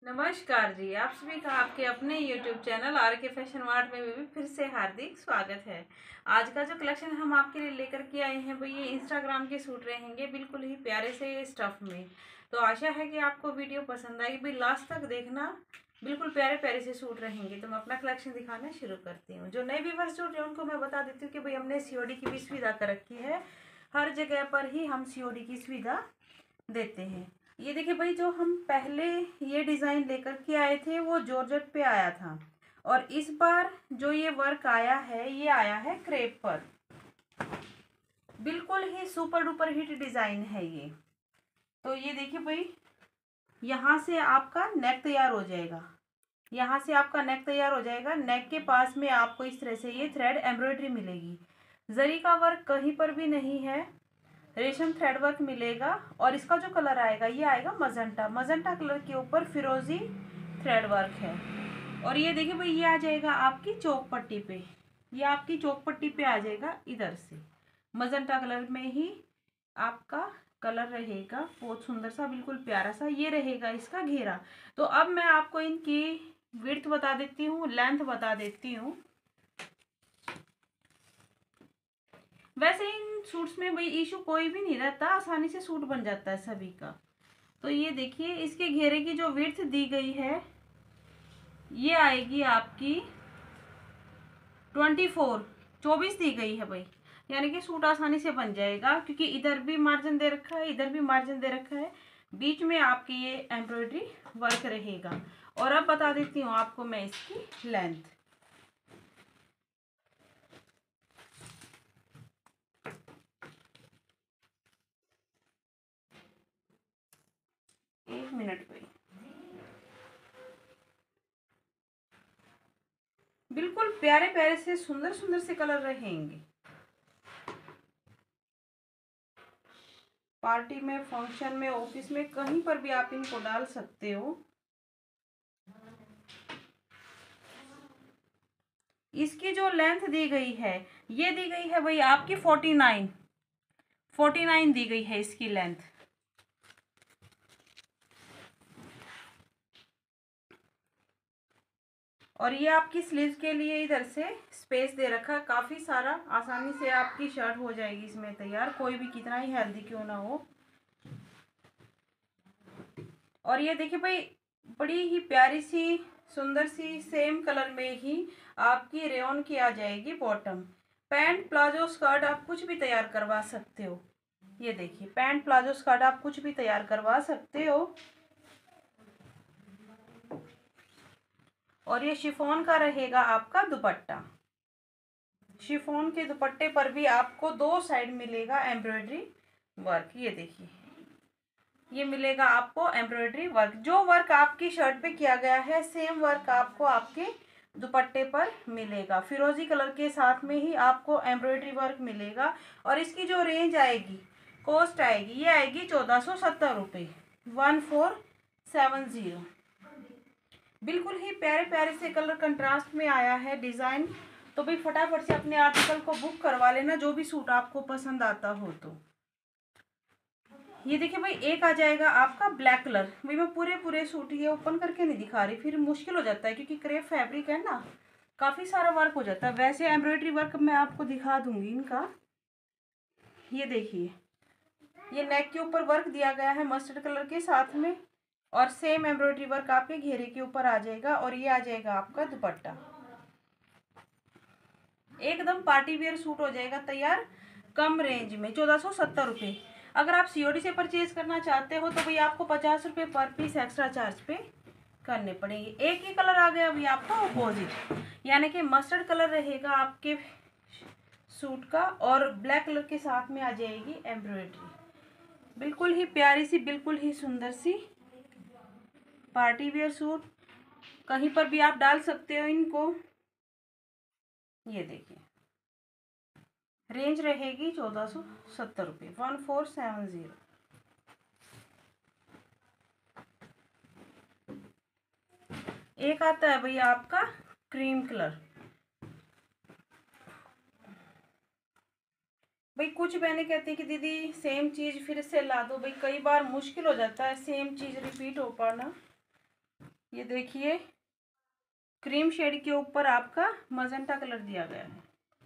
नमस्कार जी, आप सभी का आपके अपने YouTube channel R K fashion mart में भी फिर से हार्दिक स्वागत है। आज का जो कलेक्शन हम आपके लिए लेकर के आए हैं वो ये इंस्टाग्राम के सूट रहेंगे, बिल्कुल ही प्यारे से स्टफ में। तो आशा है कि आपको वीडियो पसंद आएगी, भाई लास्ट तक देखना। बिल्कुल प्यारे प्यारे से सूट रहेंगे। तो मैं अपना कलेक्शन दिखाना शुरू करती हूँ। जो नए व्यूअर्स जुड़ रहे हैं उनको मैं बता देती हूँ कि भाई हमने COD की भी सुविधा कर रखी है। हर जगह पर ही हम COD की सुविधा देते हैं। ये देखिए भाई, जो हम पहले ये डिज़ाइन लेकर के आए थे वो जॉर्जेट पे आया था, और इस बार जो ये वर्क आया है ये आया है क्रेप पर। बिल्कुल ही सुपर डुपर हिट डिज़ाइन है ये। तो ये देखिए भाई, यहाँ से आपका नेक तैयार हो जाएगा। यहाँ से आपका नेक तैयार हो जाएगा। नेक के पास में आपको इस तरह से ये थ्रेड एम्ब्रॉयडरी मिलेगी। जरी का वर्क कहीं पर भी नहीं है, रेशम थ्रेड वर्क मिलेगा। और इसका जो कलर आएगा ये आएगा मजेंटा। मजेंटा कलर के ऊपर फिरोजी थ्रेड वर्क है। और ये देखिए भाई, ये आ जाएगा आपकी चौक पट्टी पे। ये आपकी चौक पट्टी पे आ जाएगा इधर से। मजेंटा कलर में ही आपका कलर रहेगा, बहुत सुंदर सा, बिल्कुल प्यारा सा ये रहेगा इसका घेरा। तो अब मैं आपको इनकी विड्थ बता देती हूँ, लेंथ बता देती हूँ। वैसे इन सूट्स में भाई इशू कोई भी नहीं रहता, आसानी से सूट बन जाता है सभी का। तो ये देखिए, इसके घेरे की जो विड्थ दी गई है ये आएगी आपकी 24 दी गई है भाई। यानी कि सूट आसानी से बन जाएगा, क्योंकि इधर भी मार्जिन दे रखा है, इधर भी मार्जिन दे रखा है, बीच में आपकी ये एम्ब्रॉयडरी वर्क रहेगा। और अब बता देती हूँ आपको मैं इसकी लेंथ। एक मिनट भाई। बिल्कुल प्यारे प्यारे से सुंदर सुंदर से कलर रहेंगे। पार्टी में, फंक्शन में, ऑफिस में, कहीं पर भी आप इनको डाल सकते हो। इसकी जो लेंथ दी गई है ये दी गई है भाई आपकी 49 दी गई है इसकी लेंथ। और ये आपकी स्लीव्स के लिए इधर से स्पेस दे रखा है काफी सारा, आसानी से आपकी शर्ट हो जाएगी इसमें तैयार, कोई भी कितना ही हेल्दी क्यों ना हो। और ये देखिए भाई, बड़ी ही प्यारी सी सुंदर सी सेम कलर में ही आपकी रेयॉन की आ जाएगी बॉटम। पैंट प्लाजो स्कर्ट आप कुछ भी तैयार करवा सकते हो। ये देखिए, पैंट प्लाजो स्कर्ट आप कुछ भी तैयार करवा सकते हो। और ये शिफॉन का रहेगा आपका दुपट्टा। शिफॉन के दुपट्टे पर भी आपको दो साइड मिलेगा एम्ब्रॉयडरी वर्क। ये देखिए, ये मिलेगा आपको एम्ब्रॉयडरी वर्क। जो वर्क आपकी शर्ट पे किया गया है सेम वर्क आपको आपके दुपट्टे पर मिलेगा। फिरोजी कलर के साथ में ही आपको एम्ब्रॉयडरी वर्क मिलेगा। और इसकी जो रेंज आएगी, कॉस्ट आएगी, ये आएगी 1470 रुपये, 1470। बिल्कुल ही प्यारे प्यारे से कलर कंट्रास्ट में आया है डिज़ाइन। तो भाई फटाफट से अपने आर्टिकल को बुक करवा लेना, जो भी सूट आपको पसंद आता हो। तो ये देखिए भाई, एक आ जाएगा आपका ब्लैक कलर। भाई मैं पूरे पूरे सूट ये ओपन करके नहीं दिखा रही, फिर मुश्किल हो जाता है, क्योंकि क्रेप फैब्रिक है ना, काफ़ी सारा वर्क हो जाता है। वैसे एम्ब्रॉयडरी वर्क मैं आपको दिखा दूंगी इनका। ये देखिए, ये नेक के ऊपर वर्क दिया गया है मस्टर्ड कलर के साथ में, और सेम एम्ब्रॉयडरी वर्क आपके घेरे के ऊपर आ जाएगा। और ये आ जाएगा आपका दुपट्टा। एकदम पार्टी वेयर सूट हो जाएगा तैयार, कम रेंज में, 1470 रुपये। अगर आप COD से परचेज करना चाहते हो तो भाई आपको 50 रुपये पर पीस एक्स्ट्रा चार्ज पे करने पड़ेंगे। एक ही कलर आ गया अभी आपका अपोजिट, यानी कि मस्टर्ड कलर रहेगा आपके सूट का, और ब्लैक कलर के साथ में आ जाएगी एम्ब्रॉयडरी। बिल्कुल ही प्यारी सी, बिल्कुल ही सुंदर सी पार्टी वेयर सूट, कहीं पर भी आप डाल सकते हो इनको। ये देखिए, रेंज रहेगी 1470 रुपये, 1470। एक आता है भैया आपका क्रीम कलर। भाई कुछ बहनें कहती है कि दीदी सेम चीज़ फिर से ला दो, भाई कई बार मुश्किल हो जाता है सेम चीज़ रिपीट हो पाना। ये देखिए क्रीम शेड के ऊपर आपका मजेंटा कलर दिया गया है।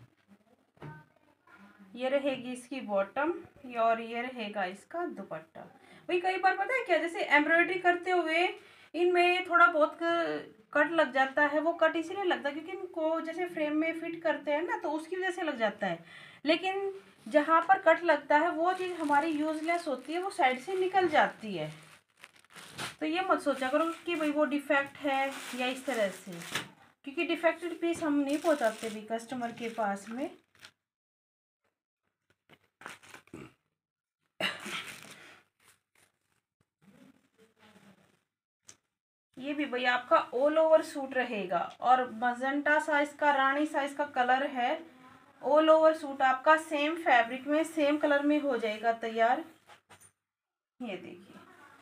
ये रहेगी इसकी बॉटम और ये रहेगा इसका दुपट्टा। भाई कई बार पता है क्या, जैसे एम्ब्रॉयडरी करते हुए इनमें थोड़ा बहुत कट लग जाता है। वो कट इसलिए लगता है क्योंकि इनको जैसे फ्रेम में फिट करते हैं ना, तो उसकी वजह से लग जाता है। लेकिन जहाँ पर कट लगता है वो चीज़ हमारी यूजलेस होती है, वो साइड से निकल जाती है। तो ये मत सोचा करो कि भाई वो डिफेक्ट है या इस तरह से, क्योंकि डिफेक्टेड पीस हम नहीं पहुँचाते भी कस्टमर के पास में। ये भी भाई आपका ऑल ओवर सूट रहेगा और मजेंटा साइज का, रानी साइज का कलर है। ऑल ओवर सूट आपका सेम फैब्रिक में सेम कलर में हो जाएगा तैयार। ये देखिए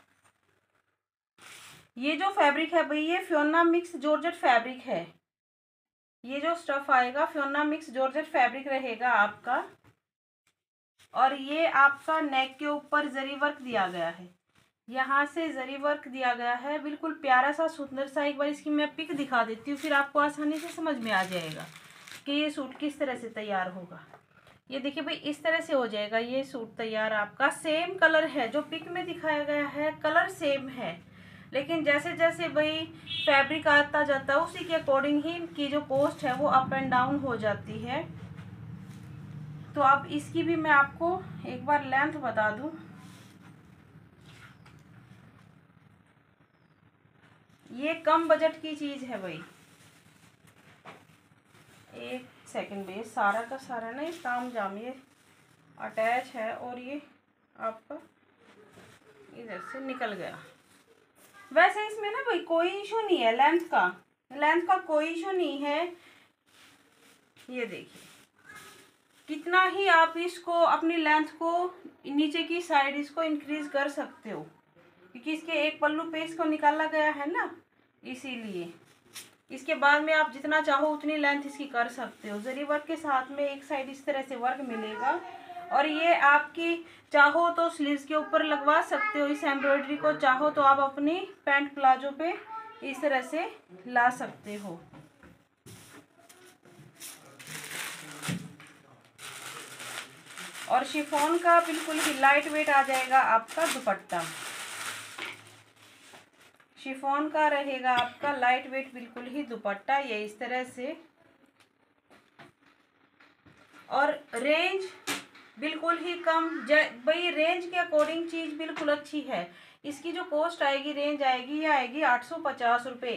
ये जो फैब्रिक है भाई, ये फ्योना मिक्स जॉर्जेट फैब्रिक है। ये जो स्टफ आएगा फ्योना मिक्स जॉर्जेट फैब्रिक रहेगा आपका। और ये आपका नेक के ऊपर जरी वर्क दिया गया है, यहाँ से जरी वर्क दिया गया है, बिल्कुल प्यारा सा सुंदर सा। एक बार इसकी मैं पिक दिखा देती हूँ, फिर आपको आसानी से समझ में आ जाएगा कि ये सूट किस तरह से तैयार होगा। ये देखिए भाई इस तरह से हो जाएगा ये सूट तैयार आपका। सेम कलर है जो पिक में दिखाया गया है, कलर सेम है, लेकिन जैसे जैसे भाई फैब्रिक आता जाता है उसी के अकॉर्डिंग ही इनकी जो कॉस्ट है वो अप एंड डाउन हो जाती है। तो अब इसकी भी मैं आपको एक बार लेंथ बता दूं। ये कम बजट की चीज़ है भाई। एक सेकंड भाई, सारा का सारा ना ये ताम जाम ये अटैच है और ये आपका इधर से निकल गया। वैसे इसमें ना भाई कोई इशू नहीं है लेंथ का कोई इशू नहीं है। ये देखिए कितना ही आप इसको अपनी लेंथ को नीचे की साइड इसको इंक्रीज कर सकते हो, क्योंकि इसके एक पल्लू पे इसको निकाला गया है ना, इसीलिए। इसके बाद में आप जितना चाहो उतनी लेंथ इसकी कर सकते हो। जरी वर्क के साथ में एक साइड इस तरह से वर्क मिलेगा और ये आपकी चाहो तो स्लीव्स के ऊपर लगवा सकते हो इस एम्ब्रॉयडरी को, चाहो तो आप अपनी पैंट प्लाजो पे इस तरह से ला सकते हो। और शिफॉन का बिल्कुल ही लाइट वेट आ जाएगा आपका दुपट्टा। शिफॉन का रहेगा आपका लाइट वेट बिल्कुल ही दुपट्टा, ये इस तरह से। और रेंज बिल्कुल ही कम, भाई रेंज के अकॉर्डिंग चीज़ बिल्कुल अच्छी है। इसकी जो कॉस्ट आएगी, रेंज आएगी, ये आएगी 850 रुपये,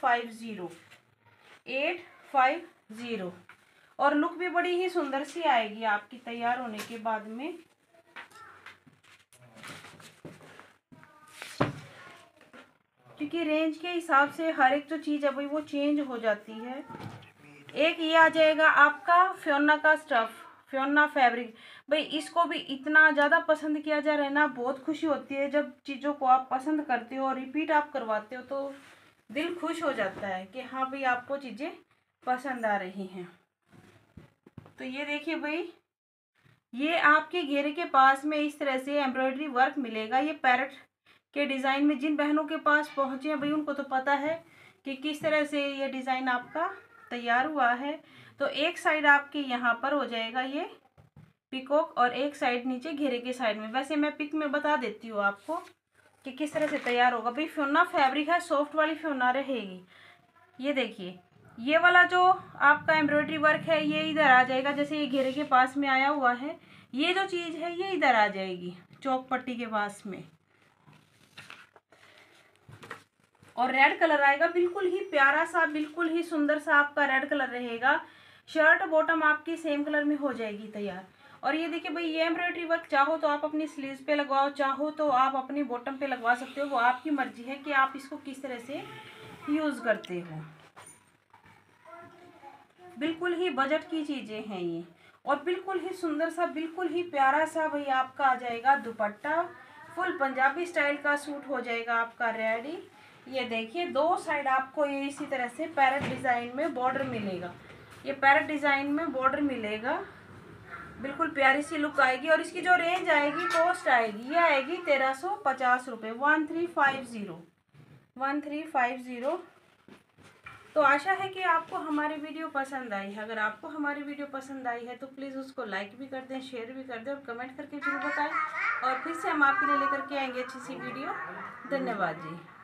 850। और लुक भी बड़ी ही सुंदर सी आएगी आपकी तैयार होने के बाद में। क्योंकि रेंज के हिसाब से हर एक जो चीज़ है भाई वो चेंज हो जाती है। एक ये आ जाएगा आपका फ्योना का स्टफ, फ्योना फैब्रिक। भाई इसको भी इतना ज़्यादा पसंद किया जा रहा है ना, बहुत खुशी होती है जब चीज़ों को आप पसंद करते हो और रिपीट आप करवाते हो, तो दिल खुश हो जाता है कि हाँ भाई आपको चीज़ें पसंद आ रही हैं। तो ये देखिए भाई, ये आपके घेरे के पास में इस तरह से एम्ब्रॉयडरी वर्क मिलेगा। ये पैरेट के डिज़ाइन में जिन बहनों के पास पहुँचे हैं भाई उनको तो पता है कि किस तरह से ये डिज़ाइन आपका तैयार हुआ है। तो एक साइड आपके यहाँ पर हो जाएगा ये पिकॉक और एक साइड नीचे घेरे के साइड में। वैसे मैं पिक में बता देती हूँ आपको कि किस तरह से तैयार होगा। भाई फ्योना फैब्रिक है, सॉफ्ट वाली फ्योना रहेगी। ये देखिए ये वाला जो आपका एम्ब्रॉयडरी वर्क है ये इधर आ जाएगा, जैसे ये घेरे के पास में आया हुआ है। ये जो चीज़ है ये इधर आ जाएगी चौक पट्टी के पास में। और रेड कलर आएगा, बिल्कुल ही प्यारा सा, बिल्कुल ही सुंदर सा आपका रेड कलर रहेगा। शर्ट बॉटम आपकी सेम कलर में हो जाएगी तैयार। और ये देखिए भाई, ये एम्ब्रॉयडरी वर्क चाहो तो आप अपनी स्लीव्स पे लगवाओ, चाहो तो आप अपनी बॉटम पे लगवा सकते हो। वो आपकी मर्जी है कि आप इसको किस तरह से यूज़ करते हो। बिल्कुल ही बजट की चीज़ें हैं ये, और बिल्कुल ही सुंदर सा, बिल्कुल ही प्यारा सा भाई आपका आ जाएगा दुपट्टा। फुल पंजाबी स्टाइल का सूट हो जाएगा आपका रेडी। ये देखिए दो साइड आपको ये इसी तरह से पैरेट डिज़ाइन में बॉर्डर मिलेगा। ये पैरेट डिज़ाइन में बॉर्डर मिलेगा, बिल्कुल प्यारी सी लुक आएगी। और इसकी जो रेंज आएगी, कॉस्ट आएगी, ये आएगी 1350 रुपये, 1350। 1350। तो आशा है कि आपको हमारी वीडियो पसंद आई है। अगर आपको हमारी वीडियो पसंद आई है तो प्लीज़ उसको लाइक भी कर दें, शेयर भी कर दें और कमेंट करके जरूर बताएं। और फिर से हम आपके लिए लेकर के आएंगे अच्छी सी वीडियो। धन्यवाद जी।